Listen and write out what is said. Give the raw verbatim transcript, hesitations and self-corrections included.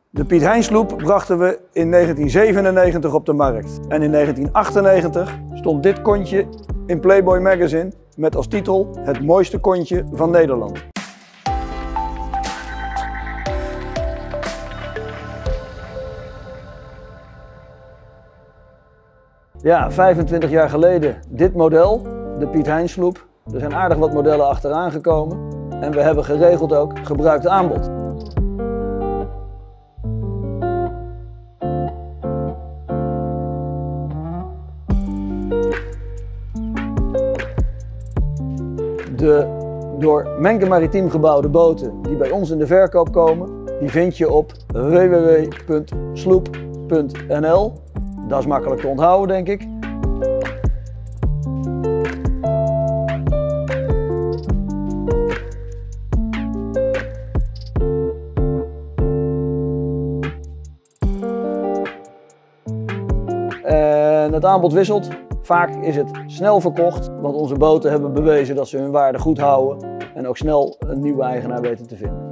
De Piet Hein sloep brachten we in negentien zevenennegentig op de markt. En in negentien achtennegentig stond dit kontje in Playboy Magazine met als titel Het mooiste kontje van Nederland. Ja, vijfentwintig jaar geleden dit model, de Piet Hein sloep. Er zijn aardig wat modellen achteraan gekomen en we hebben geregeld ook gebruikt aanbod. De door Menke Maritiem gebouwde boten die bij ons in de verkoop komen, die vind je op w w w punt sloep punt n l. Dat is makkelijk te onthouden, denk ik. En het aanbod wisselt. Vaak is het snel verkocht, want onze boten hebben bewezen dat ze hun waarde goed houden en ook snel een nieuwe eigenaar weten te vinden.